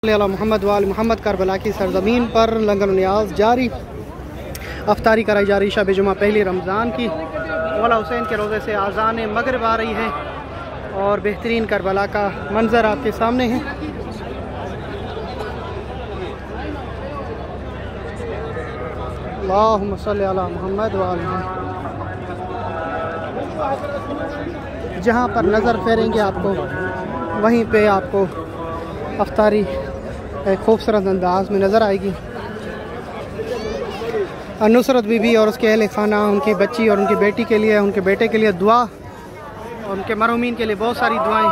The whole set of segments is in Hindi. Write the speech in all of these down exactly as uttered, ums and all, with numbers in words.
मोहम्मद वाल मोहम्मद करबला की सरजमीन पर लंगर न्याज जारी। अफ्तारी कराई जा रही शब जुमा पहली रमज़ान की। मौला हुसैन के रोज़े से आज़ान मगरिब आ रही है और बेहतरीन करबला का मंज़र आपके सामने है। अल्लाहुम्मा सल्ली अला मुहम्मद व आल मुहम्मद। जहाँ पर नज़र फेरेंगे आपको वहीं पे आपको अफ्तारी खूबसूरत अंदाज में नज़र आएगी। नुसरत बीबी और उसके अहले खाना, उनकी बच्ची और उनकी बेटी के लिए, उनके बेटे के लिए दुआ और उनके मरहूमीन के लिए बहुत सारी दुआएं।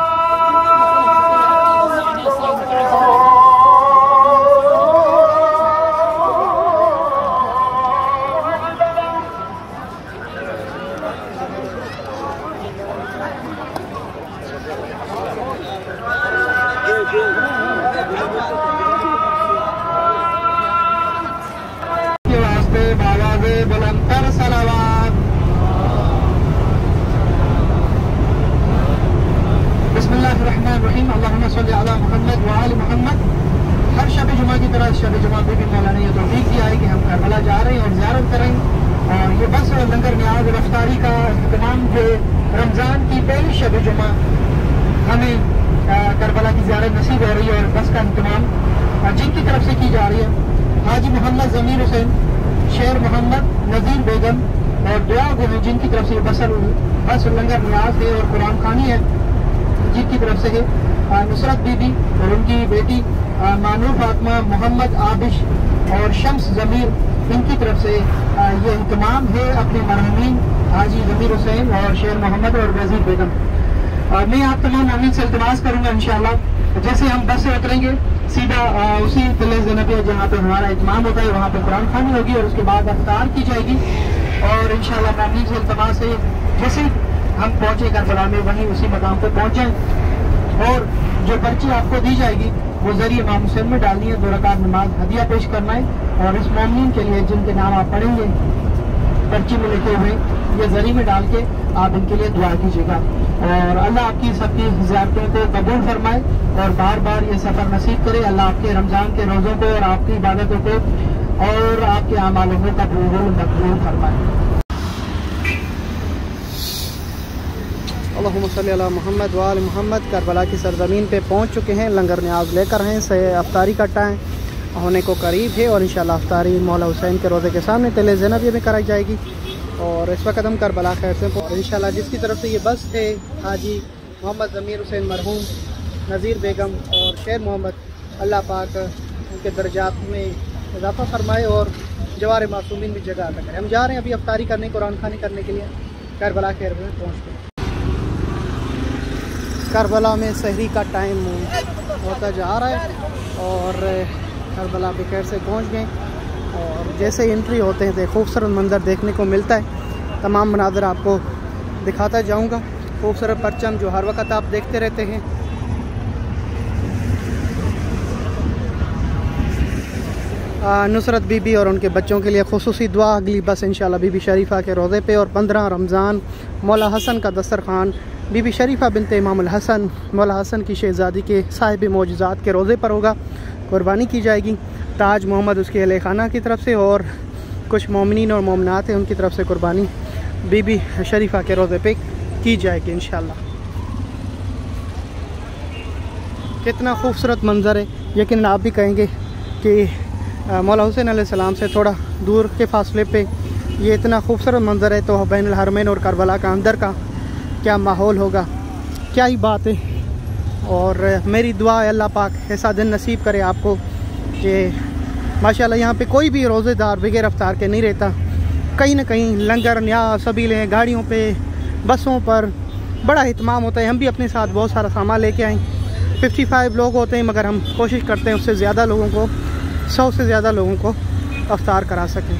हर शब जुमा की तरह शब जुमा पे भी मौला ने ये तौफीक दिया है कि हम करबला जा रहे हैं और ज़ियारत करेंगे। और ये बस लंगर न्याज रफ्तारी का इत्मीनान जो रमज़ान की पहली शब जुमा हमें करबला की ज़ियारत नसीब हो रही है और बस का इत्मीनान जिनकी तरफ से की जा रही है हाजी मोहम्मद ज़मीर हुसैन, शेर मोहम्मद, नज़ीर बेगम और दुआ गो हैं जिनकी तरफ से बस बस लंगर न्याज है और कुरान खानी है जिनकी तरफ से है नुसरत बीबी और उनकी बेटी मानू फातमा, मोहम्मद आबिश और शम्स ज़मीर, इनकी तरफ से ये इंतमाम है अपने मरहूमीन हाजी ज़मीर हुसैन और शेर मोहम्मद और नज़ीर बेगम। मैं आप तमाम आमीन से इल्तिमास करूँगा इंशाअल्लाह जैसे हम बस से उतरेंगे सीधा उसी तिले ज़ैनबिया जहाँ पे हमारा इत्माम होता है वहाँ पे कुरान खानी होगी और उसके बाद अफ्तार की जाएगी। और इंशाअल्लाह आमीन से इल्तिमास है जैसे हम पहुँचे करबला में वहीं उसी मकाम पर पहुँच जाएँ और जो पर्ची आपको दी जाएगी वो जरिए इमाम हुसैन में डालनी है। दो रकात नमाज हदिया पेश करना है और इस मोमिन के लिए जिनके नाम आप पढ़ेंगे पर्ची में लिखे हुए ये जरिए में डाल के आप इनके लिए दुआ कीजिएगा और अल्लाह आपकी सबकी ज़ियारतों को कबूल फरमाए और बार बार ये सफ़र नसीब करे। अल्लाह आपके रमज़ान के रोज़ों को और आपकी इबादतों को और आपके अमालों को कबूल मकबूल फरमाए। अल्लाहुम्मा सल्ली अला मुहम्मद व आल मुहम्मद। करबला की सरजमीन पे पहुंच चुके हैं, लंगर न्याज लेकर हैं, से अफ्तारी का टाइम होने को करीब है और इंशाअल्लाह अफ्तारी मौला हुसैन के रोज़े के सामने तिले ज़ैनबिया में कराई जाएगी। और इस वक्त हम करबला खैर से इंशाअल्लाह जिसकी तरफ से ये बस है हाजी मोहम्मद ज़मीर हुसैन मरहूम, नज़ीर बेगम और शेर मोहम्मद, अल्लाह पाक उनके दर्जात में इजाफ़ा फरमाए और जवार मासूमीन भी जगह अता करें। हम जा रहे हैं अभी अफ्तारी करने, कुरान खानी करने के लिए करबला खैर में पहुँच गए। करबला में सहरी का टाइम होता जा रहा है और करबला पे खैर से पहुंच गए और जैसे एंट्री होते हैं तो खूबसूरत मंजर देखने को मिलता है। तमाम मनाज़र आपको दिखाता जाऊंगा, खूबसूरत परचम जो हर वक्त आप देखते रहते हैं। नुसरत बीबी और उनके बच्चों के लिए खुसूसी दुआ। अगली बस इंशाअल्लाह बीबी शरीफा के रोज़े पे और पंद्रह रमज़ान मौला हसन का दस्तरखान बीबी शरीफा बिनते इमामुल हसन मौला हसन की शहज़ादी के साहिब मौजज़ात के रोज़े पर होगा। कुर्बानी की जाएगी ताज मोहम्मद उसके अहले खाना की तरफ से और कुछ मोमिनीन और मोमनात हैं उनकी तरफ से कुर्बानी बीबी शरीफा के रोज़े पे की जाएगी इंशाअल्लाह। कितना खूबसूरत मंज़र है, यकीनन आप भी कहेंगे कि मौला हुसैन अलैहिस्सलाम से थोड़ा दूर के फासले पे ये इतना खूबसूरत मंज़र है तो बैनुल हरमैन और करबला का अंदर का क्या माहौल होगा, क्या ही बात है। और मेरी दुआ है अल्लाह पाक ऐसा दिन नसीब करे आपको कि माशाल्लाह यहाँ पे कोई भी रोज़ेदार बगैर अफ्तार के नहीं रहता। कहीं ना कहीं लंगर न्याज सबीलें गाड़ियों पे बसों पर बड़ा इत्माम होता है। हम भी अपने साथ बहुत सारा सामान लेके आए। पचपन लोग होते हैं मगर हम कोशिश करते हैं उससे ज़्यादा लोगों को, सौ से ज़्यादा लोगों को अफ्तार करा सकें।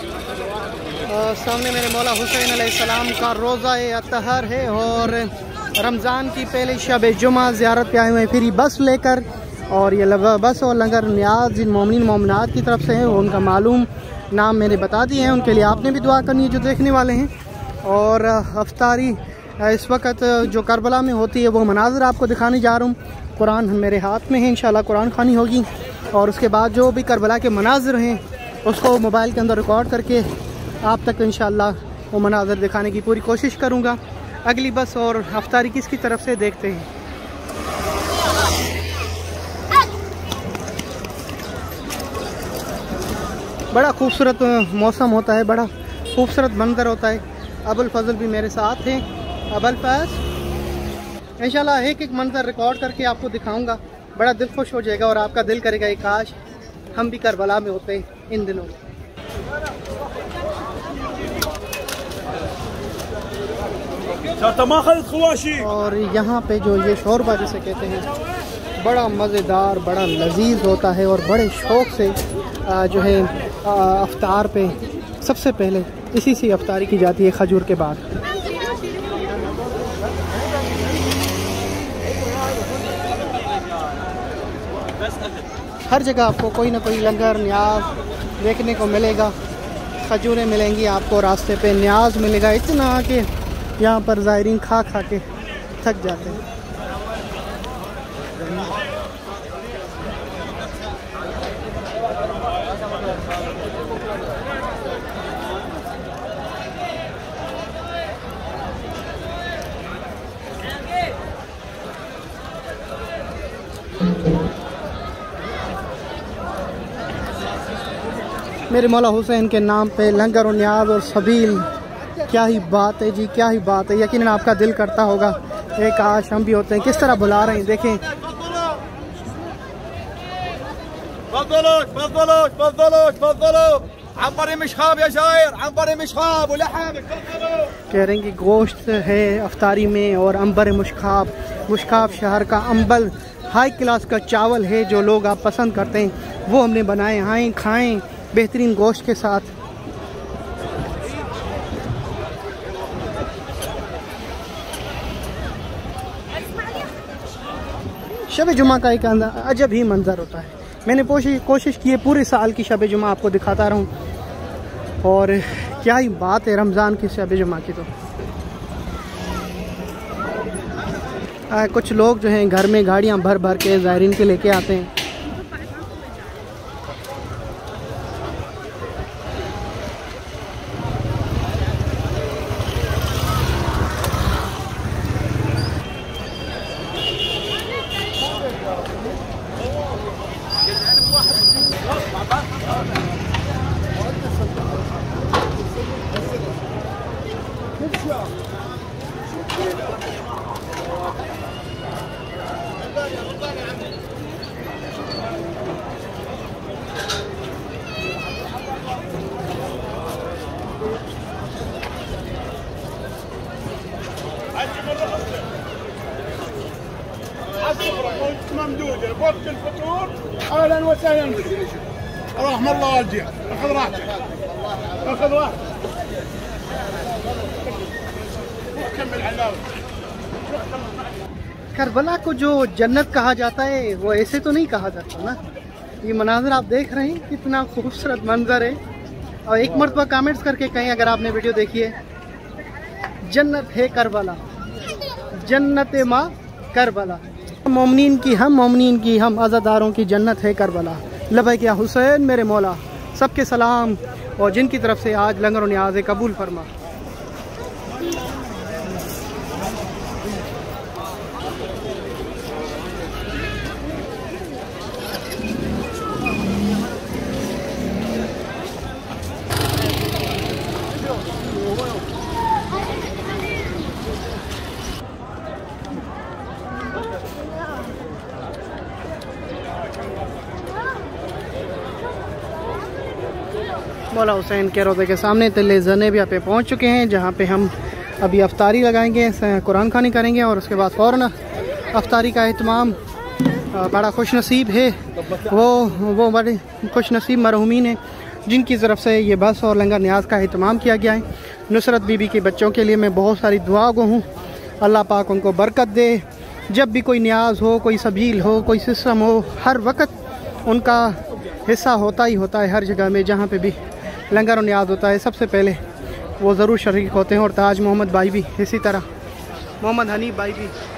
सामने मेरे मौला हुसैन अलैहिस्सलाम का रोज़ा अतहर है और रमज़ान की पहले शब जुमा ज़ियारत पे आए हुए हैं फ्री बस लेकर, और ये बस और लंगर न्याज जिन मोमिन मोमिनात की तरफ से है वो उनका मालूम नाम मैंने बता दिए हैं, उनके लिए आपने भी दुआ करनी है जो देखने वाले हैं। और अफ्तारी इस वक्त जो करबला में होती है वो मनाज़र आपको दिखाने जा रहा हूँ। कुरान मेरे हाथ में है, इंशाल्लाह कुरान खानी होगी, और उसके बाद जो भी करबला के मनाज़र हैं उसको मोबाइल के अंदर रिकॉर्ड करके आप तक इंशाल्लाह वो मनाज़र दिखाने की पूरी कोशिश करूँगा। अगली बस और अफ्तारी किसकी तरफ से देखते हैं। बड़ा खूबसूरत मौसम होता है, बड़ा खूबसूरत मंजर होता है। अबुल फजल भी मेरे साथ हैं। अबुल फैज इंशाल्लाह एक एक मंजर रिकॉर्ड करके आपको दिखाऊंगा, बड़ा दिल खुश हो जाएगा और आपका दिल करेगा एक काश हम भी करबला में होते इन दिनों। और यहाँ पे जो ये शोरबा जिसे कहते हैं बड़ा मज़ेदार, बड़ा लजीज होता है, और बड़े शौक़ से जो है अफ्तार पे सबसे पहले इसी से अफ्तारी की जाती है खजूर के बाद। हर जगह आपको कोई ना कोई लंगर न्याज देखने को मिलेगा, खजूरें मिलेंगी आपको रास्ते पे, न्याज मिलेगा इतना कि यहाँ पर ज़ायरीन खा खा के थक जाते हैं। मेरे मौला हुसैन के नाम पे लंगर और न्याज और सबील, क्या ही बात है जी, क्या ही बात है। यकीनन आपका दिल करता होगा एक काश हम भी होते हैं। किस तरह बुला रहे हैं देखें। कह रहे हैं कि गोश्त है अफ्तारी में और अंबर मुश्खाब, मुश्खाब शहर का अंबल हाई क्लास का चावल है जो लोग आप पसंद करते हैं, वो हमने बनाए। आएँ खाएँ बेहतरीन गोश्त के साथ। शब जुमा का एक अजब ही मंजर होता है। मैंने कोशिश कोशिश की है पूरे साल की शब जुमा आपको दिखाता रहूं, और क्या ही बात है रमज़ान की शब जुमा की। तो आ, कुछ लोग जो हैं घर में गाड़ियां भर भर के ज़ायरीन के लेके आते हैं। ممدودة بوقت الفطور. اهلا وسهلا بك. رحم الله والديك. اخذ راحتك. اخذ راحتك. كمل علاوه. करबला को जो जन्नत कहा जाता है वो ऐसे तो नहीं कहा जाता ना। ये मनाज़र आप देख रहे हैं कितना खूबसूरत मंजर है। और एक मरतबा कमेंट्स करके कहीं अगर आपने वीडियो देखी है, जन्नत है करबला, जन्नत माँ करबला, मोमिनीन की हम मोमिनीन की हम आज़ादारों की जन्नत है करबला। लबैक या हुसैन मेरे मौला, सबके सलाम और जिनकी तरफ से आज लंगर और न्याज़ कबूल फरमा। मौला हुसैन के रोज़े के सामने तिल्ले ज़नेबिया पे पहुंच चुके हैं, जहां पे हम अभी अफ्तारी लगाएंगे, कुरान खानी करेंगे और उसके बाद फ़ौरन अफ्तारी का एहतमाम। बड़ा खुश नसीब है वो वो बड़े खुश नसीब मरहूमीन हैं जिनकी तरफ से ये बस और लंगर न्याज का एहतमाम किया गया है। नुसरत बीबी के बच्चों के लिए मैं बहुत सारी दुआ गो हूँ अल्लाह पाक उनको बरकत दे। जब भी कोई न्याज हो, कोई सबील हो, कोई सिस्टम हो, हर वक्त उनका हिस्सा होता ही होता है। हर जगह में जहाँ पे भी लंगर और न्याज होता है सबसे पहले वो ज़रूर शरीक होते हैं। और ताज मोहम्मद भाई भी इसी तरह, मोहम्मद हनीफ भाई भी।